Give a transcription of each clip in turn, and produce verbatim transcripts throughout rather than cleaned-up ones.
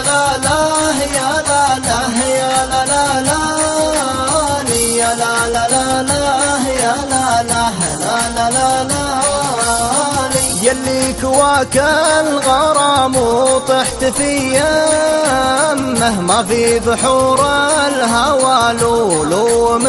لا لا يا لا لا يا لا لا لا يا لا لا لا لا يا لا لا لا لا لا لا يلي كواك الغرام وطحت في يمه ما في بحور الهوى لولو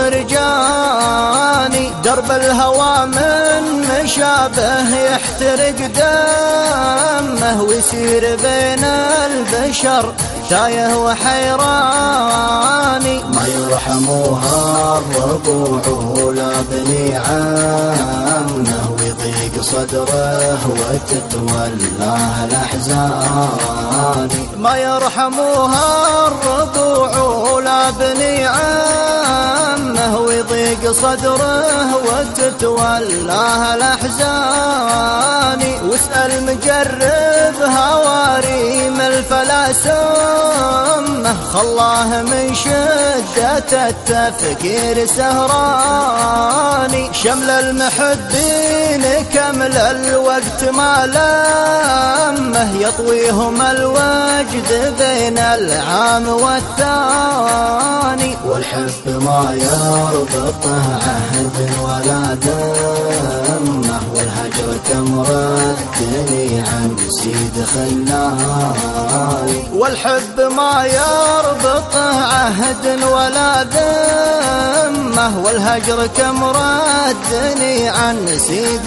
مرجاني درب الهوى من مشابه يحترق دمه ويسير بين البشر تايه وحيراني ما يرحموها الربوع ولا بني عمه ويضيق صدره وتتولاه الأحزان ما يرحموها الربوع ولا بني عمه ويضيق صدره وتتولاه الأحزان واسأل مجرب هواريم الفلاسمة خلاه من شدة التفكير سهراني شمل المحبين كمل الوقت ما لمه يطويهم الوجد بين العام والثاني والحب ما يربطه عهد ولا دمه والهجر تمردني عن سيد خلاني والحب ما يربطه عهد ولا ذمه والهجر كم ردني عن سيد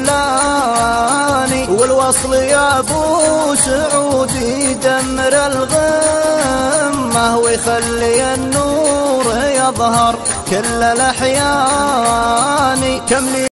خلاني والوصل يا ابو سعود يدمر الغمه ويخلي النور يظهر كل الاحيان كم